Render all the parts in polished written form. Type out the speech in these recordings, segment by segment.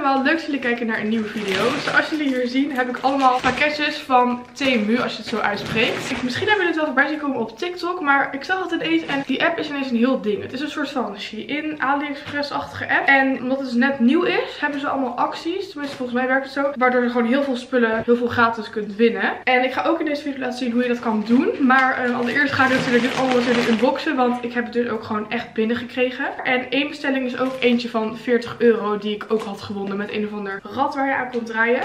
allemaal, leuk dat jullie kijken naar een nieuwe video. Zoals jullie hier zien heb ik allemaal pakketjes van Temu, als je het zo uitspreekt. Misschien hebben jullie het wel voorbij zien komen op TikTok, maar ik zag het ineens en die app is ineens een heel ding. Het is een soort van Shein, AliExpress-achtige app. En omdat het dus net nieuw is, hebben ze allemaal acties. Tenminste, volgens mij werkt het zo. Waardoor je gewoon heel veel spullen, heel veel gratis kunt winnen. En ik ga ook in deze video laten zien hoe je dat kan doen. Maar allereerst ga ik natuurlijk dit allemaal unboxen, want ik heb het dus ook gewoon echt binnengekregen. En één bestelling is ook eentje van €40 die ik ook had gewonnen met een of ander rad waar je aan kon draaien.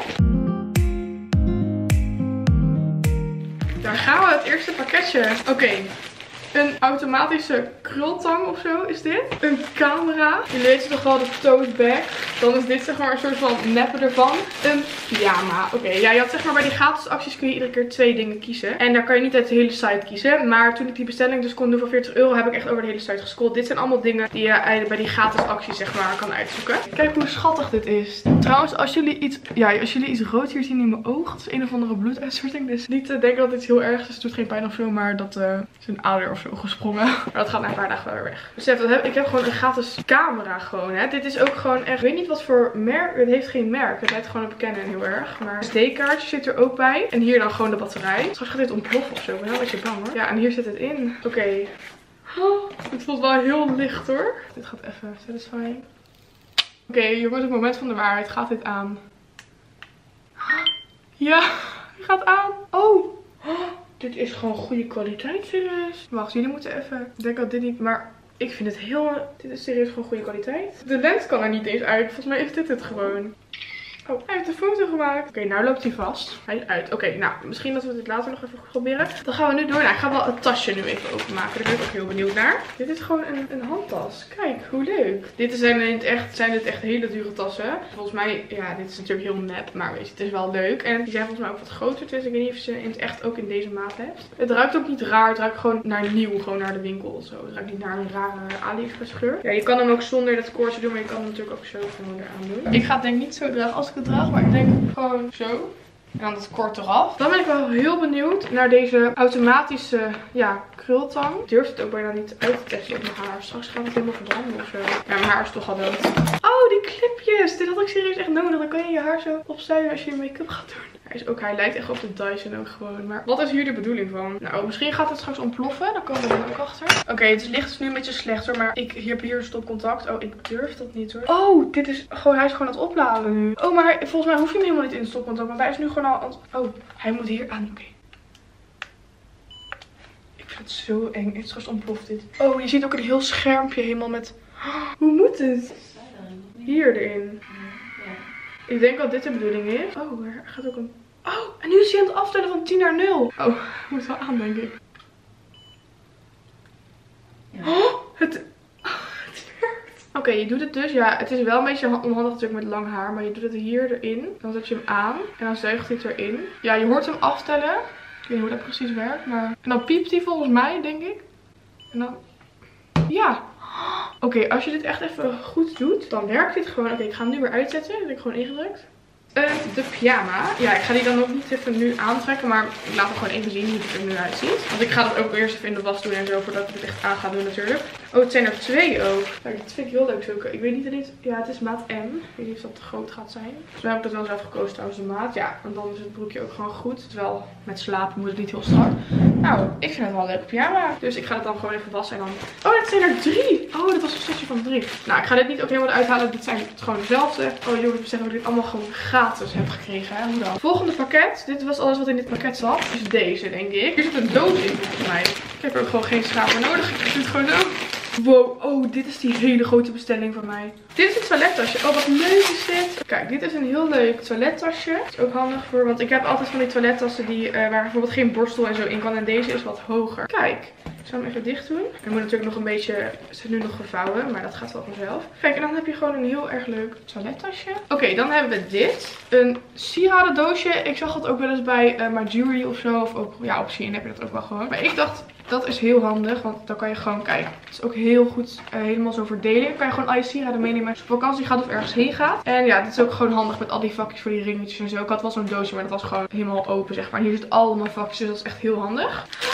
Daar gaan we, het eerste pakketje. Oké. Een automatische krultang of zo is dit. Een camera. Jullie weten toch wel de tote bag. Dan is dit zeg maar een soort van neppe ervan. Een pyjama. Oké, ja, je had zeg maar bij die gratis acties kun je iedere keer 2 dingen kiezen. En daar kan je niet uit de hele site kiezen. Maar toen ik die bestelling dus kon doen voor €40 heb ik echt over de hele site gescrolld. Dit zijn allemaal dingen die je bij die gratis acties zeg maar kan uitzoeken. Kijk hoe schattig dit is. Trouwens, als jullie iets rood hier zien in mijn oog. Het is een of andere bloeduitstorting. Dus niet denken dat dit heel erg is. Het doet geen pijn of zo. Maar dat is een ader of zo gesprongen. Maar dat gaat na een paar dagen wel weer weg. Dus ik heb gewoon een gratis camera gewoon. Hè. Dit is ook gewoon echt, ik weet niet wat voor merk. Het heeft geen merk. Het lijkt gewoon op Canon heel erg. Maar SD-kaartje zit er ook bij. En hier dan gewoon de batterij. Straks gaat dit ontploffen of zo. Ik ben wel een beetje bang hoor. Ja, en hier zit het in. Oké. Oh, het voelt wel heel licht hoor. Dit gaat even satisfying. Oké, jongens, het moment van de waarheid. Gaat dit aan? Ja, het gaat aan. Oh. Dit is gewoon goede kwaliteit, serieus. Wacht, jullie moeten even... Ik denk dat dit niet... Maar ik vind het heel... Dit is serieus gewoon goede kwaliteit. De lens kan er niet eens uit. Volgens mij is dit het gewoon. Oh, hij heeft een foto gemaakt. Oké, nou loopt hij vast. Hij is uit. Oké, nou, misschien dat we dit later nog even proberen. Dan gaan we nu door. Nou, ik ga wel het tasje nu even openmaken. Daar ben ik ook heel benieuwd naar. Dit is gewoon een handtas. Kijk, hoe leuk. Dit zijn echt hele dure tassen. Volgens mij, ja, dit is natuurlijk heel nep. Maar weet je, het is wel leuk. En die zijn volgens mij ook wat groter. Dus ik weet niet of je ze in het echt ook in deze maat hebt. Het ruikt ook niet raar. Het ruikt gewoon naar nieuw. Gewoon naar de winkel of zo. Het ruikt niet naar een rare AliExpress geur. Ja, je kan hem ook zonder dat koordje doen. Maar je kan hem natuurlijk ook zo gewoon eraan doen. Ik ga het denk ik niet zo dragen als ik het draag. Maar ik denk gewoon zo. En dan dat kort eraf. Dan ben ik wel heel benieuwd naar deze automatische krultang. Ik durf het ook bijna niet uit te testen op mijn haar. Straks gaat het helemaal verbranden of zo. Ja, mijn haar is toch al dood. Oh, die clipjes. Dit had ik serieus echt nodig. Dan kan je je haar zo opstuiven als je je make-up gaat doen. Hij lijkt echt op de Dyson ook gewoon. Maar wat is hier de bedoeling van? Nou, misschien gaat het straks ontploffen. Daar komen we dan ook achter. Oké, het licht is nu een beetje slecht hoor. Maar ik heb hier stopcontact. Oh, ik durf dat niet hoor. Oh, hij is gewoon aan het opladen nu. Oh, maar volgens mij hoef je hem helemaal niet in stopcontact. Want hij is nu gewoon al... Oh, hij moet hier aan. Oké. Ik vind het zo eng. Het straks ontploft dit. Oh, je ziet ook een heel schermpje helemaal met... Hoe moet het? Hier erin. Ik denk dat dit de bedoeling is. Oh, er gaat ook een... Oh, en nu is hij aan het aftellen van 10 naar 0. Oh, moet wel aan, denk ik. Ja. Oh, het werkt. Oké, je doet het dus. Ja, het is wel een beetje onhandig natuurlijk met lang haar. Maar je doet het hier erin. Dan zet je hem aan. En dan zuigt hij het erin. Ja, je hoort hem aftellen. Ik weet niet hoe dat precies werkt. Maar... En dan piept hij volgens mij, denk ik. En dan... Ja. Oké, als je dit echt even goed doet, dan werkt dit gewoon. Oké, ik ga hem nu weer uitzetten. Dat heb ik gewoon ingedrukt. De pyjama. Ja, ik ga die dan ook niet even nu aantrekken. Maar ik laat hem gewoon even zien hoe het er nu uitziet. Want ik ga dat ook eerst even in de was doen en zo. Voordat ik het echt aan ga doen natuurlijk. Oh, het zijn er 2 ook. Kijk, dat vind ik heel leuk zoeken. Ik weet niet of dit... Ja, het is maat M. Ik weet niet of dat te groot gaat zijn. Dus dan heb ik het wel zelf gekozen trouwens de maat. Ja, en dan is het broekje ook gewoon goed. Terwijl met slapen moet het niet heel strak. Nou, ik vind het wel een leuke pyjama. Dus ik ga het dan gewoon even wassen en dan... Oh, dit zijn er 3. Oh, dat was een setje van 3. Nou, ik ga dit niet ook helemaal uithalen. Dit zijn gewoon dezelfde. Oh jongens, ik besef dat ik dit allemaal gewoon gratis heb gekregen. Hè? Hoe dan? Volgende pakket. Dit was alles wat in dit pakket zat. Is deze, denk ik. Hier zit een doos in volgens mij. Ik heb er ook gewoon geen schaar voor nodig. Ik doe het gewoon zo. Wow, oh, dit is die hele grote bestelling van mij. Dit is het toilettasje. Oh, wat leuk is dit. Kijk, dit is een heel leuk toilettasje. Dat is ook handig voor, want ik heb altijd van die toilettassen waar bijvoorbeeld geen borstel en zo in kan. En deze is wat hoger. Kijk, ik zal hem even dicht doen. Er moet natuurlijk nog een beetje, het zit nu nog gevouwen, maar dat gaat wel vanzelf. Kijk, en dan heb je gewoon een heel erg leuk toilettasje. Oké, dan hebben we dit. Een sieradendoosje. Ik zag dat ook wel eens bij My Jewelry of zo. Of ook, ja, op Shein heb je dat ook wel gewoon. Maar ik dacht... Dat is heel handig, want dan kan je gewoon kijken. Het is ook heel goed helemaal zo verdelen. Dan kan je gewoon al je sieraden meenemen als je op vakantie gaat of ergens heen gaat. En ja, dit is ook gewoon handig met al die vakjes voor die ringetjes en zo. Ik had wel zo'n doosje, maar dat was gewoon helemaal open, zeg maar. En hier zit allemaal vakjes, dus dat is echt heel handig.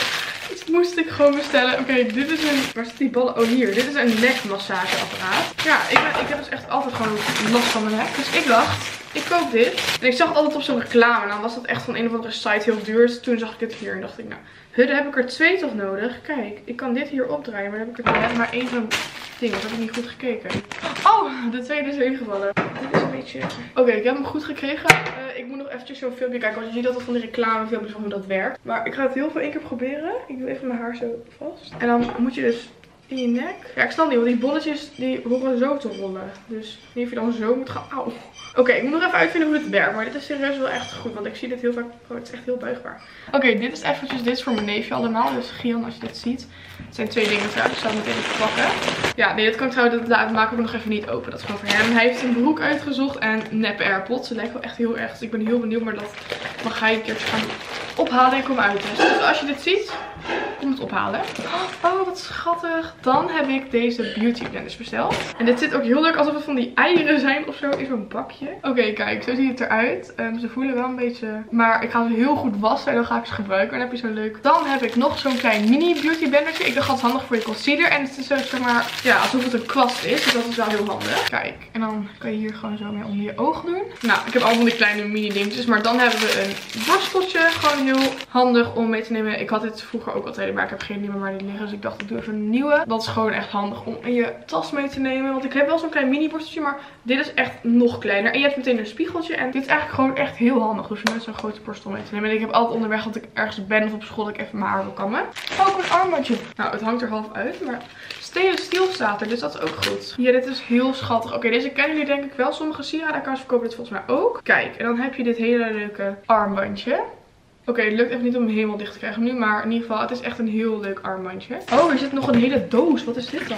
Dit moest ik gewoon bestellen. Oké, dit is een... Waar zit die ballen? Oh, hier. Dit is een nekmassageapparaat. Ja, ik heb dus echt altijd gewoon last van mijn nek. Dus ik dacht, ik koop dit. En ik zag het altijd op zo'n reclame. En dan was dat echt van een of andere site heel duur. Dus toen zag ik het hier en dacht ik, nou, dan heb ik er 2 toch nodig. Kijk, ik kan dit hier opdraaien. Maar dan heb ik er net maar 1 zo'n ding. Dat heb ik niet goed gekeken. Oh, de tweede is erin gevallen. Dit is een beetje... Oké, ik heb hem goed gekregen. Ik moet nog eventjes zo'n filmpje kijken. Want je ziet altijd van die reclamefilmpjes van hoe dat werkt. Maar ik ga het heel veel 1 keer proberen. Ik doe even mijn haar zo vast. En dan moet je dus in je nek. Ja, ik snap niet. Want die bolletjes die horen zo te rollen. Dus niet of je dan zo moet gaan. Auw. Oké, ik moet nog even uitvinden hoe dit werkt. Maar dit is serieus wel echt goed. Want ik zie dit heel vaak. Oh, het is echt heel buigbaar. Oké, dit is eventjes. Dit is voor mijn neefje allemaal. Dus Gian, als je dit ziet. Het zijn 2 dingen trouwens. Ik zal het meteen even pakken. Ja, nee, dit kan ik trouwens. Dat maak ik nog even niet open. Dat is gewoon voor hem. Hij heeft een broek uitgezocht. En nep AirPods. Ze lijken wel echt heel erg. Dus ik ben heel benieuwd. Maar dat mag hij een keertje gaan ophalen en komen uittesten. Dus als je dit ziet, kom het ophalen. Oh, wat schattig. Dan heb ik deze beauty blenders besteld. En dit zit ook heel leuk alsof het van die eieren zijn of zo in zo'n bakje. Oké, kijk, zo ziet het eruit. Ze voelen wel een beetje... Maar ik ga ze heel goed wassen en dan ga ik ze gebruiken. En dan heb je zo leuk. Dan heb ik nog zo'n klein mini beauty blendertje. Ik dacht dat het handig voor je concealer. En het is zo, zeg maar, ja, alsof het een kwast is. Dus dat is wel heel handig. Kijk, en dan kan je hier gewoon zo mee onder je ogen doen. Nou, ik heb allemaal van die kleine mini dingetjes. Maar dan hebben we een borsteltje. Gewoon heel handig om mee te nemen. Ik had dit vroeger ook altijd, maar ik heb geen nieuwe maar niet liggen. Dus ik dacht, ik doe even een nieuwe. Dat is gewoon echt handig om in je tas mee te nemen. Want ik heb wel zo'n klein mini borsteltje, maar dit is echt nog kleiner. En je hebt meteen een spiegeltje. En dit is eigenlijk gewoon echt heel handig. Dus nooit zo'n grote borstel mee te nemen. En ik heb altijd onderweg dat ik ergens ben of op school dat ik even mijn haar wil kammen. Ook een armbandje. Nou, het hangt er half uit, maar stainless steel staat er, dus dat is ook goed. Ja, dit is heel schattig. Oké, deze kennen jullie denk ik wel. Sommige sieradenkaars verkopen dit volgens mij ook. Kijk, en dan heb je dit hele leuke armbandje. Oké, het lukt even niet om hem helemaal dicht te krijgen nu, maar in ieder geval, het is echt een heel leuk armbandje. Oh, er zit nog een hele doos. Wat is dit dan?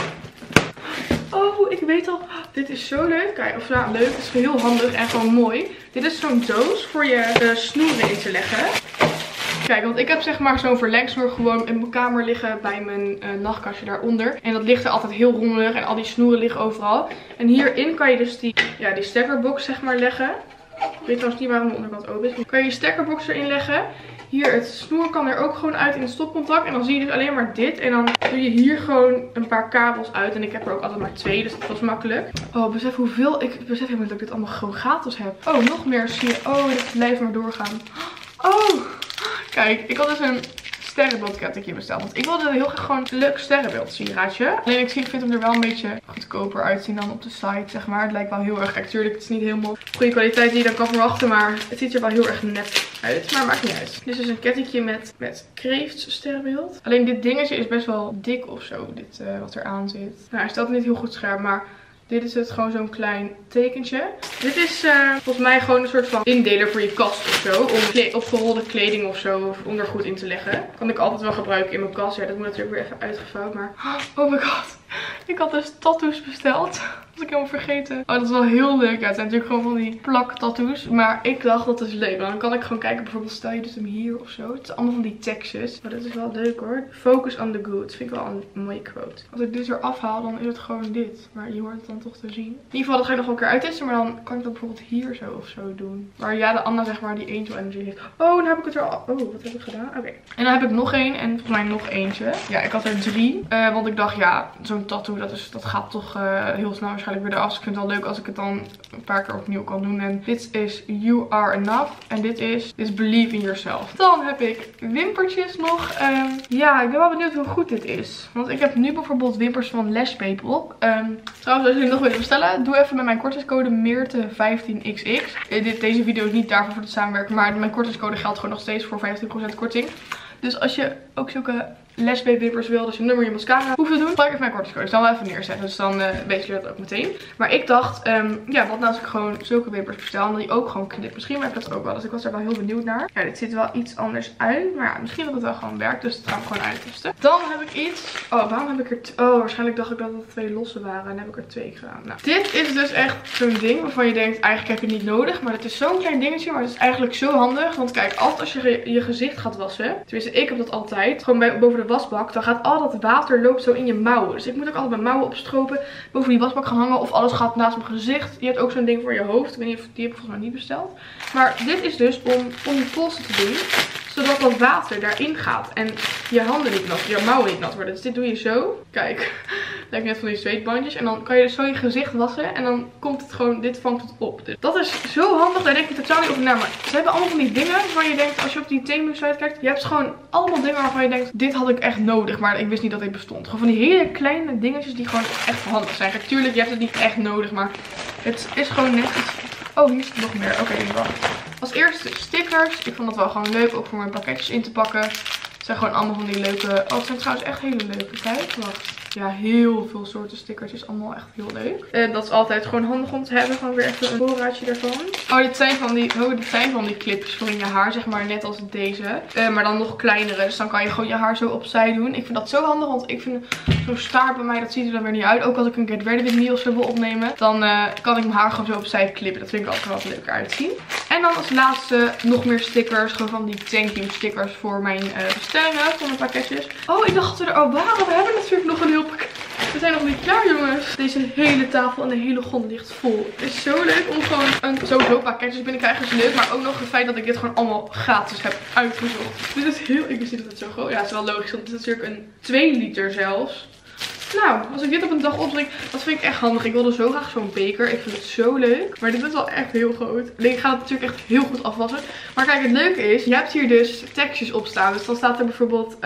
Oh, ik weet al. Dit is zo leuk. Kijk, of nou, leuk. Het is heel handig en gewoon mooi. Dit is zo'n doos voor je snoeren in te leggen. Kijk, want ik heb zeg maar zo'n verlengsnoer gewoon in mijn kamer liggen bij mijn nachtkastje daaronder. En dat ligt er altijd heel rommelig en al die snoeren liggen overal. En hierin kan je dus die stekkerbox zeg maar leggen. Ik weet trouwens niet waarom de onderkant open is. Dan kan je je stekkerbox erin leggen. Hier, het snoer kan er ook gewoon uit in het stopcontact. En dan zie je dus alleen maar dit. En dan doe je hier gewoon een paar kabels uit. En ik heb er ook altijd maar 2, dus dat was makkelijk. Oh, besef hoeveel. Ik besef helemaal dat ik dit allemaal gewoon gratis heb. Oh, nog meer zie je. Oh, dit blijft maar doorgaan. Oh, kijk, ik had dus een sterrenbeeldkettingje besteld. Want ik wilde heel graag gewoon een leuk sterrenbeeld sieraadje. Alleen ik vind hem er wel een beetje goedkoper uitzien dan op de site, zeg maar. Het lijkt wel heel erg, natuurlijk, het is niet helemaal goede kwaliteit die je dan kan verwachten. Maar het ziet er wel heel erg net uit. Maar maakt niet uit. Dit is een kettingje met kreeftsterrenbeeld. Alleen dit dingetje is best wel dik of zo. Dit wat er aan zit. Nou, hij staat niet heel goed scherp, maar... Dit is het, gewoon zo'n klein tekentje. Dit is volgens mij gewoon een soort van indeler voor je kast of zo. Om opgerolde kleding of zo of ondergoed in te leggen. Kan ik altijd wel gebruiken in mijn kast. Ja, dat moet natuurlijk weer even uitgevouwd. Maar oh my god. Ik had dus tattoos besteld. Dat was ik helemaal vergeten. Oh, dat is wel heel leuk. Ja, het zijn natuurlijk gewoon van die plak tattoos. Maar ik dacht dat is leuk. Want dan kan ik gewoon kijken. Bijvoorbeeld stel je dus hem hier of zo. Het is allemaal van die tekstjes. Maar dat is wel leuk hoor. Focus on the good. Vind ik wel een mooie quote. Als ik dit eraf haal dan is het gewoon dit. Maar je hoort het dan toch te zien. In ieder geval dat ga ik nog wel een keer uittesten. Maar dan kan ik dat bijvoorbeeld hier zo of zo doen. Waar ja de Anna zeg maar die angel energy heeft. Oh, dan heb ik het er al. Oh, wat heb ik gedaan? Oké. En dan heb ik nog één. En volgens mij nog eentje. Ja, ik had er 3. Want ik dacht ja, zo'n tattoo dat gaat toch heel snel waarschijnlijk weer eraf. Dus ik vind het wel leuk als ik het dan een paar keer opnieuw kan doen. En dit is You Are Enough. En dit is Believe in Yourself. Dan heb ik wimpertjes nog. Ja, ik ben wel benieuwd hoe goed dit is. Want ik heb nu bijvoorbeeld wimpers van Lash People op. Trouwens, als jullie nog willen bestellen, doe even met mijn kortingscode Meerte15xx. Deze video is niet daarvoor voor het samenwerken. Maar mijn kortingscode geldt gewoon nog steeds voor 15% korting. Dus als je ook zulke lesbabywimpers wil, dus je nummer je mascara hoeft te doen, gebruik even mijn kortingscode. Dus dan wel even neerzetten. Dus dan weet je dat ook meteen. Maar ik dacht, ja, wat nou als ik gewoon zulke wimpers bestel en die ook gewoon knip. Misschien werkt dat ook wel. Dus ik was er wel heel benieuwd naar. Ja, dit ziet er wel iets anders uit. Maar ja, misschien dat het wel gewoon werkt. Dus dat gaan we gewoon uittesten. Dan heb ik iets. Oh, waarom heb ik er... Oh, waarschijnlijk dacht ik dat het 2 losse waren. En heb ik er 2 gedaan. Nou, dit is dus echt zo'n ding waarvan je denkt, eigenlijk heb je het niet nodig. Maar het is zo'n klein dingetje. Maar het is eigenlijk zo handig. Want kijk, altijd als je je gezicht gaat wassen. Tenminste, ik heb dat altijd. Gewoon boven de wasbak. Dan gaat al dat water loopt zo in je mouwen. Dus ik moet ook altijd mijn mouwen opstropen. Boven die wasbak gaan hangen. Of alles gaat naast mijn gezicht. Je hebt ook zo'n ding voor je hoofd. Ik weet niet of die heb ik volgens mij niet besteld. Maar dit is dus om je polsen te doen. zodat dat water daarin gaat en je handen niet nat, je mouwen niet nat worden. Dus dit doe je zo. Kijk, lijkt net van die zweetbandjes. En dan kan je zo je gezicht wassen en dan komt het gewoon, dit vangt het op. Dus dat is zo handig, daar denk ik totaal niet over na. Maar ze hebben allemaal van die dingen waar je denkt, als je op die Temu-site kijkt, je hebt gewoon allemaal dingen waarvan je denkt, dit had ik echt nodig, maar ik wist niet dat dit bestond. Gewoon van die hele kleine dingetjes die gewoon echt handig zijn. Kijk, tuurlijk, je hebt het niet echt nodig, maar het is gewoon net iets. Oh, hier zit nog meer. Oké, wacht. Als eerste stickers. Ik vond dat wel gewoon leuk, ook voor mijn pakketjes in te pakken. Het zijn gewoon allemaal van die leuke. Oh, het zijn trouwens echt hele leuke. Kijk, wacht. Ja, heel veel soorten stickers. Is allemaal echt heel leuk. Dat is altijd gewoon handig om te hebben. Gewoon weer even een voorraadje daarvan. Oh, dit zijn van die clipjes voor in je haar, zeg maar. Net als deze. Maar dan nog kleinere. Dus dan kan je gewoon je haar zo opzij doen. Ik vind dat zo handig. Want ik vind zo'n staart bij mij, dat ziet er dan weer niet uit. Ook als ik een Get Ready With Me of zo wil opnemen. Dan kan ik mijn haar gewoon zo opzij klippen. Dat vind ik altijd wel wat leuker uitzien. En dan als laatste nog meer stickers. Gewoon van die thank you stickers voor mijn bestellingen. Van mijn pakketjes. Oh, ik dacht dat we er al waren. We hebben natuurlijk nog een heel pakket. We zijn nog niet klaar, jongens. Deze hele tafel en de hele grond ligt vol. Het is zo leuk om gewoon sowieso pakketjes binnenkrijgen. Is leuk. Maar ook nog het feit dat ik dit gewoon allemaal gratis heb uitgezocht. Dit is heel... Ik wist niet dat het zo groot... Ja, het is wel logisch. Want het is natuurlijk een 2 liter zelfs. Nou, als ik dit op een dag opdrink, dat vind ik echt handig. Ik wilde zo graag zo'n beker. Ik vind het zo leuk. Maar dit is wel echt heel groot. Alleen ik ga het natuurlijk echt heel goed afwassen. Maar kijk, het leuke is, je hebt hier dus tekstjes op staan. Dus dan staat er bijvoorbeeld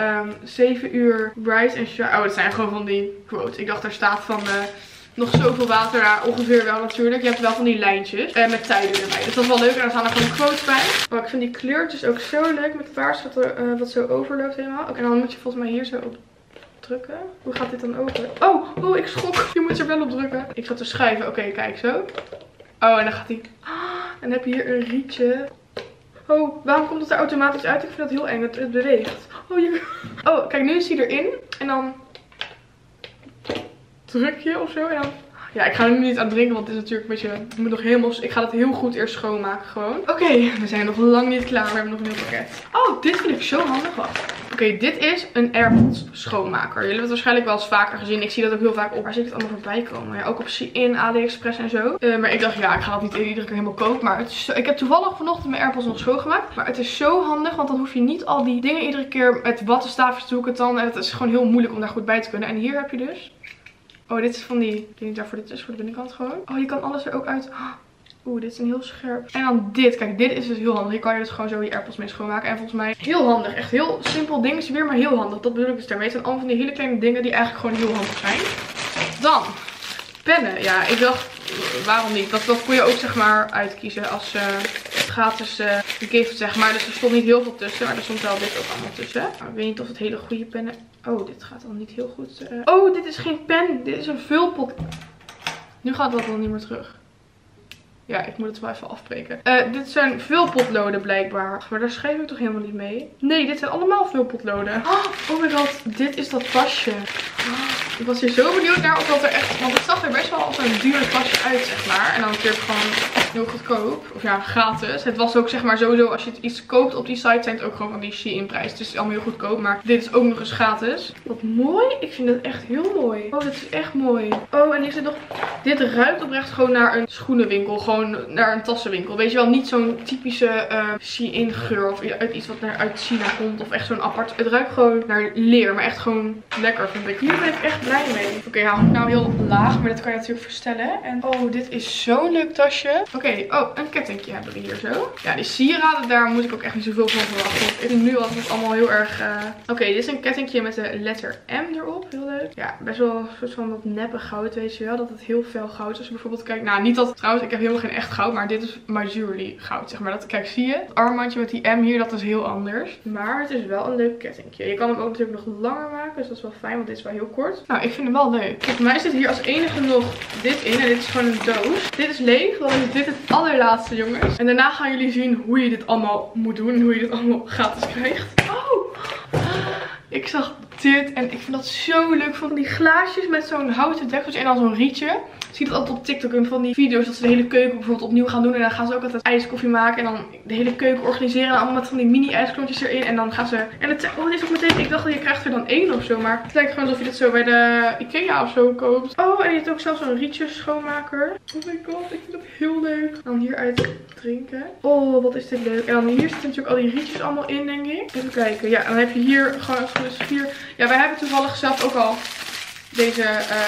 7 uur rise and shine. Oh, het zijn gewoon van die quotes. Ik dacht er staat van... nog zoveel water, ja, ongeveer wel natuurlijk. Je hebt wel van die lijntjes met tijden erbij. Dus dat is wel leuk. En daar staan er gewoon quotes bij. Oh, ik vind die kleurtjes ook zo leuk met paars wat zo overloopt helemaal. Oké, en dan moet je volgens mij hier zo op drukken. Hoe gaat dit dan open? Oh, ik schrok. Je moet er wel op drukken. Ik ga te schuiven. Oké, kijk zo. Oh, en dan gaat hij. En dan heb je hier een rietje. Oh, waarom komt het er automatisch uit? Ik vind dat heel eng. Het beweegt. Oh, kijk, nu is hij erin. En dan druk je of zo. En dan... Ja, ik ga er nu niet aan drinken, want het is natuurlijk een beetje... Ik moet nog helemaal... Ik ga het heel goed eerst schoonmaken gewoon. Oké, we zijn nog lang niet klaar. We hebben nog een heel pakket. Oh, dit vind ik zo handig. Wacht. Oké, dit is een AirPods schoonmaker. Jullie hebben het waarschijnlijk wel eens vaker gezien. Ik zie dat ook heel vaak op. Waar zie ik het allemaal voorbij komen? Ja, ook op Shein, AliExpress en zo. Maar ik dacht, ja, ik ga dat niet iedere keer helemaal kopen. Maar het is zo... Ik heb toevallig vanochtend mijn AirPods nog schoongemaakt. Maar het is zo handig, want dan hoef je niet al die dingen iedere keer met wattenstaafjes te zoeken. En het is gewoon heel moeilijk om daar goed bij te kunnen. En hier heb je dus... Oh, dit is van die... Ik weet niet waarvoor dit is, voor de binnenkant gewoon. Oh, je kan alles er ook uit... Oeh, dit is een heel scherp. En dan dit. Kijk, dit is dus heel handig. Hier kan je dus gewoon zo je AirPods mee schoonmaken. En volgens mij heel handig. Echt heel simpel dingetje weer, maar heel handig. Dat bedoel ik dus daarmee. Het zijn allemaal van die hele kleine dingen die eigenlijk gewoon heel handig zijn. Dan, pennen. Ja, ik dacht, waarom niet? Dat kon je ook zeg maar uitkiezen als gratis gift zeg maar. Dus er stond niet heel veel tussen, maar er stond wel dit ook allemaal tussen. Nou, ik weet niet of het hele goede pennen... Oh, dit gaat dan niet heel goed. Oh, dit is geen pen. Dit is een vulpot. Nu gaat dat dan niet meer terug. Ja, ik moet het wel even afbreken. Dit zijn vulpotloden blijkbaar. Maar daar schrijf ik toch helemaal niet mee? Nee, dit zijn allemaal vulpotloden. Oh my god, dit is dat tasje. Ik was hier zo benieuwd naar of dat er echt... Want het zag er best wel als een duur tasje uit, zeg maar. En dan natuurlijk gewoon heel goedkoop. Of ja, gratis. Het was ook zeg maar sowieso, als je iets koopt op die site, zijn het ook gewoon van die Shein prijs. Dus het is allemaal heel goedkoop. Maar dit is ook nog eens gratis. Wat mooi. Ik vind het echt heel mooi. Oh, dit is echt mooi. Oh, en hier zit nog... Dit ruikt oprecht gewoon naar een schoenenwinkel. Gewoon naar een tassenwinkel. Weet je wel, niet zo'n typische Shein geur. Of iets wat uit China komt. Of echt zo'n apart. Het ruikt gewoon naar leer. Maar echt gewoon lekker, vind ik. Hier ben ik echt blij mee. Oké, hou ik nou heel laag. Maar dat kan je natuurlijk verstellen. En oh, dit is zo'n leuk tasje. Oké, oh, een kettingje hebben we hier zo. Ja, die sieraden, daar moet ik ook echt niet zoveel van verwachten. Ik vind nu al het allemaal heel erg... Oké, dit is een kettingje met de letter M erop. Heel leuk. Ja, best wel een soort van dat neppe goud, weet je wel. Dat het heel fel goud is. Bijvoorbeeld, kijk, nou, niet dat... Trouwens, ik heb helemaal geen echt goud. Maar dit is Majorly goud, zeg maar. Dat, kijk, zie je? Het armbandje met die M hier, dat is heel anders. Maar het is wel een leuk kettingje. Je kan hem ook natuurlijk nog langer maken. Dus dat is wel fijn, want dit is wel heel kort. Nou, ik vind hem wel leuk. Kijk, voor mij zit hier als enige nog dit in. En dit is gewoon een doos. Dit is leeg. Dan is dit het allerlaatste, jongens. En daarna gaan jullie zien hoe je dit allemaal moet doen. En hoe je dit allemaal gratis krijgt. Oh! Ik zag dit en ik vind dat zo leuk. Van die glaasjes met zo'n houten dekseltje en dan zo'n rietje. zie dat altijd op TikTok in van die video's dat ze de hele keuken bijvoorbeeld opnieuw gaan doen. En dan gaan ze ook altijd ijskoffie maken en dan de hele keuken organiseren. En allemaal met van die mini ijsklontjes erin. En dan gaan ze... En het is ook meteen... Ik dacht dat je krijgt er dan 1 of zo. Maar het lijkt gewoon alsof je dit zo bij de Ikea of zo koopt. Oh, en je hebt ook zelfs zo'n rietjes schoonmaker. Oh my god, ik vind dat heel leuk. En dan hieruit drinken. Oh, wat is dit leuk. En dan hier zitten natuurlijk al die rietjes allemaal in, denk ik. Even kijken. Ja, en dan heb je hier gewoon dus hier. Ja, wij hebben toevallig zelf ook al deze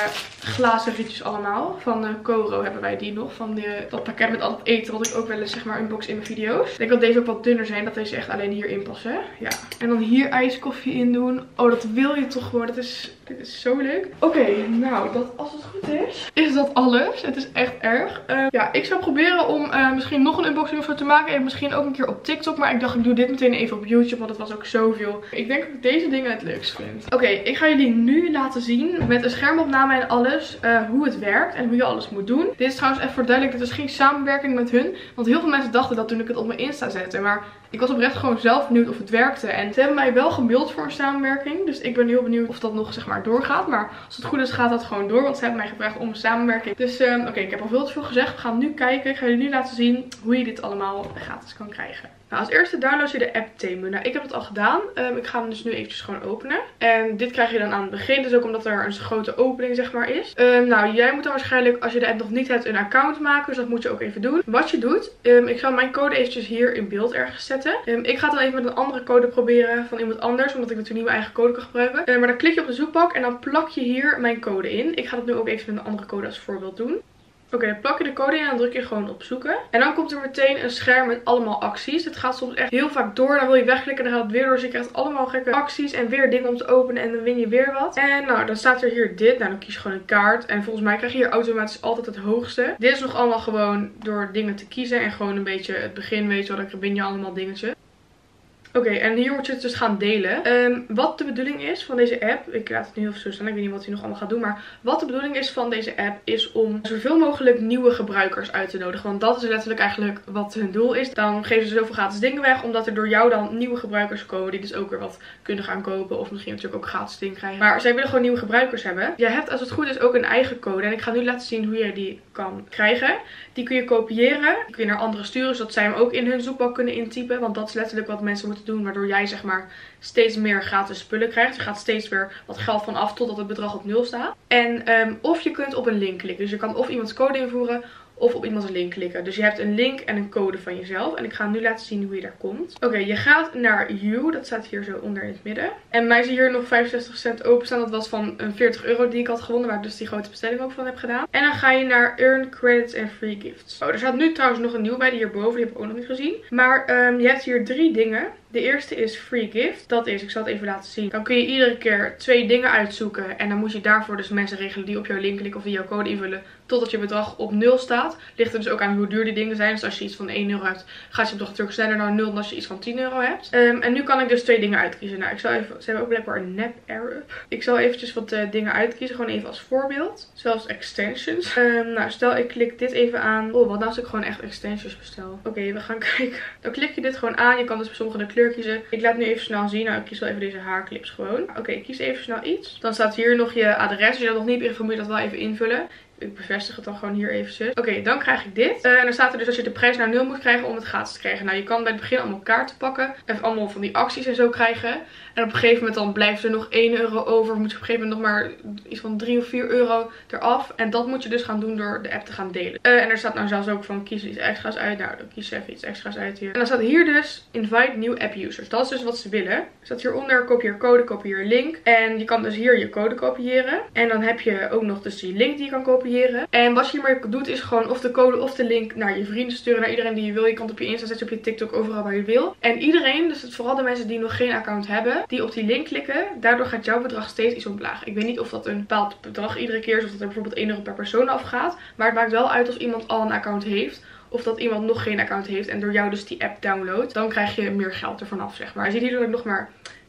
glazen rietjes allemaal. Van Coro hebben wij die nog. Van dat pakket met al het eten wat ik ook wel eens zeg maar unbox in mijn video's. Ik denk dat deze ook wat dunner zijn. Dat deze echt alleen hierin passen. Ja. En dan hier ijskoffie in doen. Oh, dat wil je toch gewoon. Dit is zo leuk. Oké, nou, als het goed is dat alles. Het is echt erg. Ja, ik zou proberen om misschien nog een unboxing of zo te maken. En misschien ook een keer op TikTok. Maar ik dacht ik doe dit meteen even op YouTube. Want het was ook zoveel. Ik denk dat ik deze dingen het leukst vind. Oké, ik ga jullie nu laten zien met een schermopname en alles. Hoe het werkt en hoe je alles moet doen. Dit is trouwens even voor duidelijk. Dit is geen samenwerking met hun. Want heel veel mensen dachten dat toen ik het op mijn Insta zette. Maar ik was oprecht gewoon zelf benieuwd of het werkte. En ze hebben mij wel gemaild voor een samenwerking. Dus ik ben heel benieuwd of dat nog zeg maar doorgaat. Maar als het goed is gaat dat gewoon door. Want ze hebben mij gevraagd om een samenwerking. Dus oké, ik heb al veel te veel gezegd. We gaan nu kijken. Ik ga jullie nu laten zien hoe je dit allemaal gratis kan krijgen. Nou, als eerste download je de app Temu. Nou, ik heb het al gedaan. Ik ga hem dus nu eventjes gewoon openen. En dit krijg je dan aan het begin. Dus ook omdat er een grote opening zeg maar is. Nou, jij moet dan waarschijnlijk, als je de app nog niet hebt, een account maken. Dus dat moet je ook even doen. Wat je doet, ik zal mijn code eventjes hier in beeld ergens zetten. Ik ga het dan even met een andere code proberen van iemand anders. Omdat ik natuurlijk niet mijn eigen code kan gebruiken. Maar dan klik je op de zoekbalk en dan plak je hier mijn code in. Ik ga dat nu ook even met een andere code als voorbeeld doen. Oké, dan plak je de code in en dan druk je gewoon op zoeken. En dan komt er meteen een scherm met allemaal acties. Het gaat soms echt heel vaak door. Dan wil je wegklikken en dan gaat het weer door. Dus je krijgt allemaal gekke acties en weer dingen om te openen. En dan win je weer wat. En nou, dan staat er hier dit. Nou, dan kies je gewoon een kaart. En volgens mij krijg je hier automatisch altijd het hoogste. Dit is nog allemaal gewoon door dingen te kiezen. En gewoon een beetje het begin, weet je wel. Dan win je allemaal dingetjes. Oké, en hier moet je het dus gaan delen. Wat de bedoeling is van deze app. Ik laat het nu even zo staan. Ik weet niet wat hij nog allemaal gaat doen. Maar wat de bedoeling is van deze app is om zoveel mogelijk nieuwe gebruikers uit te nodigen. Want dat is letterlijk eigenlijk wat hun doel is. Dan geven ze zoveel gratis dingen weg. Omdat er door jou dan nieuwe gebruikers komen. Die dus ook weer wat kunnen gaan kopen. Of misschien natuurlijk ook gratis dingen krijgen. Maar zij willen gewoon nieuwe gebruikers hebben. Jij hebt als het goed is ook een eigen code. En ik ga nu laten zien hoe je die kan krijgen. Die kun je kopiëren. Die kun je naar anderen sturen. Zodat zij hem ook in hun zoekbalk kunnen intypen. Want dat is letterlijk wat mensen moeten doen, waardoor jij zeg maar steeds meer gratis spullen krijgt. Je gaat steeds weer wat geld van af totdat het bedrag op 0 staat. En of je kunt op een link klikken. Dus je kan of iemands code invoeren of op iemands link klikken. Dus je hebt een link en een code van jezelf. En ik ga nu laten zien hoe je daar komt. Oké, je gaat naar You. Dat staat hier zo onder in het midden. En mij zie hier nog 65 cent openstaan. Dat was van een 40 euro die ik had gewonnen. Waar ik dus die grote bestelling ook van heb gedaan. En dan ga je naar Earn Credits and Free Gifts. Oh, er staat nu trouwens nog een nieuw bij. Die hierboven. Die heb ik ook nog niet gezien. Maar je hebt hier 3 dingen. De eerste is Free Gift. Dat is, ik zal het even laten zien. Dan kun je iedere keer 2 dingen uitzoeken. En dan moet je daarvoor dus mensen regelen die op jouw link klikken of die jouw code invullen. Totdat je bedrag op 0 staat. Ligt er dus ook aan hoe duur die dingen zijn. Dus als je iets van 1 euro hebt, gaat je bedrag natuurlijk sneller naar 0 dan als je iets van 10 euro hebt. En nu kan ik dus 2 dingen uitkiezen. Nou, ik zal even, ze hebben ook blijkbaar een nap error. Ik zal eventjes wat dingen uitkiezen. Gewoon even als voorbeeld. Zelfs extensions. Nou, stel ik klik dit even aan. Oh, wat nou als ik gewoon echt extensions bestel. Oké, we gaan kijken. Dan klik je dit gewoon aan. Je kan dus bij sommige de kleur kiezen. Ik laat nu even snel zien. Nou, ik kies wel even deze haarclips gewoon. Oké, ik kies even snel iets. Dan staat hier nog je adres. Als je dat nog niet hebt, moet je dat wel even invullen. Ik bevestig het dan gewoon hier eventjes. Oké, dan krijg ik dit. En dan staat er dus dat je de prijs naar 0 moet krijgen om het gratis te krijgen. Nou, je kan bij het begin allemaal kaarten pakken. En allemaal van die acties en zo krijgen. En op een gegeven moment dan blijft er nog 1 euro over. Moet je op een gegeven moment nog maar iets van 3 of 4 euro eraf. En dat moet je dus gaan doen door de app te gaan delen. En er staat nou zelfs ook van kies iets extra's uit. Nou, dan kies je even iets extra's uit hier. En dan staat hier dus invite new app users. Dat is dus wat ze willen. Er staat hieronder kopieer code, kopieer link. En je kan dus hier je code kopiëren. En dan heb je ook nog dus die link die je kan kopiëren. En wat je hiermee doet is gewoon of de code of de link naar je vrienden sturen. Naar iedereen die je wil. Je kan het op je Insta zetten, op je TikTok, overal waar je wil. En iedereen, dus vooral de mensen die nog geen account hebben, die op die link klikken. Daardoor gaat jouw bedrag steeds iets omlaag. Ik weet niet of dat een bepaald bedrag iedere keer is. Of dat er bijvoorbeeld 1 euro per persoon afgaat. Maar het maakt wel uit of iemand al een account heeft. Of dat iemand nog geen account heeft en door jou dus die app downloadt. Dan krijg je meer geld ervan af, zeg maar. Je ziet hier dat ik nog maar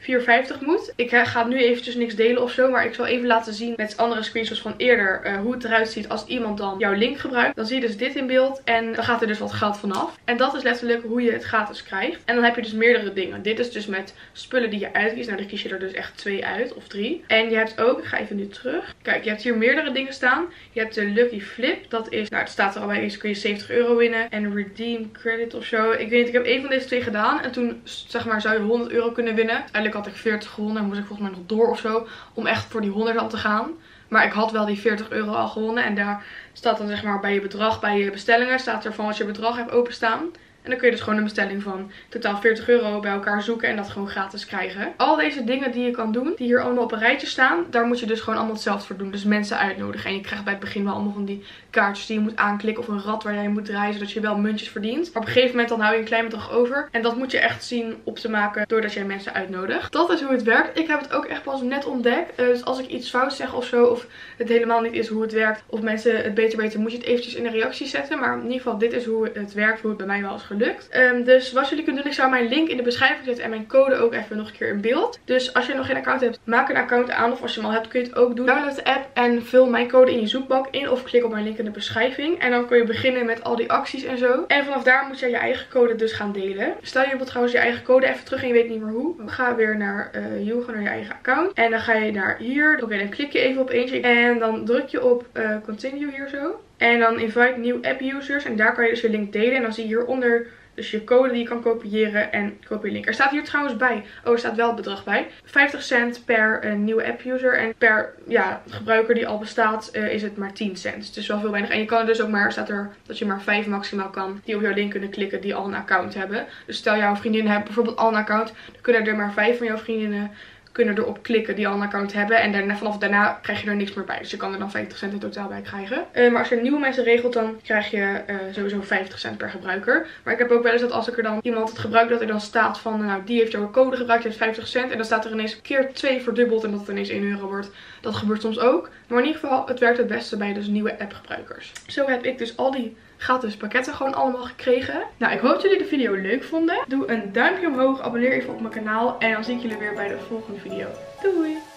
4,50 moet. Ik ga nu eventjes niks delen of zo, maar ik zal even laten zien met andere screenshots van eerder hoe het eruit ziet als iemand dan jouw link gebruikt. Dan zie je dus dit in beeld en dan gaat er dus wat geld vanaf. En dat is letterlijk hoe je het gratis krijgt. En dan heb je dus meerdere dingen. Dit is dus met spullen die je uitkiest. Nou, dan kies je er dus echt 2 uit of 3. En je hebt ook, ik ga even nu terug. Kijk, je hebt hier meerdere dingen staan. Je hebt de Lucky Flip. Dat is, nou, het staat er al bij, dus kun je 70 euro winnen. En Redeem Credit of zo. Ik weet niet, ik heb één van deze 2 gedaan. En toen, zeg maar, zou je 100 euro kunnen winnen. Uiteindelijk had ik 40 gewonnen en moest ik volgens mij nog door of zo. Om echt voor die 100 al te gaan. Maar ik had wel die 40 euro al gewonnen. En daar staat dan, zeg maar, bij je bedrag, bij je bestellingen, staat er van wat je bedrag hebt openstaan. En dan kun je dus gewoon een bestelling van totaal 40 euro bij elkaar zoeken en dat gewoon gratis krijgen. Al deze dingen die je kan doen, die hier allemaal op een rijtje staan, daar moet je dus gewoon allemaal hetzelfde voor doen. Dus mensen uitnodigen. En je krijgt bij het begin wel allemaal van die kaartjes die je moet aanklikken of een rad waar jij moet draaien, zodat je wel muntjes verdient. Maar op een gegeven moment dan hou je een klein bedrag over. En dat moet je echt zien op te maken doordat jij mensen uitnodigt. Dat is hoe het werkt. Ik heb het ook echt pas net ontdekt. Dus als ik iets fout zeg of zo, of het helemaal niet is hoe het werkt, of mensen het beter weten, moet je het eventjes in de reactie zetten. Maar in ieder geval, dit is hoe het werkt, hoe het bij mij wel is gelukt. Dus wat jullie kunnen doen, ik zou mijn link in de beschrijving zetten en mijn code ook even nog een keer in beeld. Dus als je nog geen account hebt, maak een account aan. Of als je hem al hebt, kun je het ook doen. Download de app en vul mijn code in je zoekbalk in of klik op mijn link in de beschrijving. En dan kun je beginnen met al die acties en zo. En vanaf daar moet je je eigen code dus gaan delen. Stel je wilt trouwens je eigen code even terug en je weet niet meer hoe. Ga weer naar gewoon naar je eigen account. En dan ga je naar hier. Oké, dan klik je even op eentje. En dan druk je op continue hier zo. En dan invite new app users. En daar kan je dus je link delen. En dan zie je hieronder dus je code die je kan kopiëren en kopieer link. Er staat hier trouwens bij, er staat wel het bedrag bij, 50 cent per nieuwe app user. En per gebruiker die al bestaat is het maar 10 cent. Het is wel veel weinig. En je kan er dus ook maar, staat er dat je maar 5 maximaal kan die op jouw link kunnen klikken die al een account hebben. Dus stel jouw vriendinnen hebben bijvoorbeeld al een account, dan kunnen er maar 5 van jouw vriendinnen kunnen erop klikken die al een account hebben. En vanaf daarna krijg je er niks meer bij. Dus je kan er dan 50 cent in totaal bij krijgen. Maar als je nieuwe mensen regelt, dan krijg je sowieso 50 cent per gebruiker. Maar ik heb ook wel eens dat als ik er dan iemand het gebruikt, dat er dan staat van, nou, die heeft jouw code gebruikt, die heeft 50 cent. En dan staat er ineens keer 2 verdubbeld en dat het ineens 1 euro wordt. Dat gebeurt soms ook. Maar in ieder geval, het werkt het beste bij dus nieuwe app gebruikers. Zo heb ik dus al die gratis pakketten gewoon allemaal gekregen. Nou, ik hoop dat jullie de video leuk vonden. Doe een duimpje omhoog, abonneer even op mijn kanaal en dan zie ik jullie weer bij de volgende video. Doei!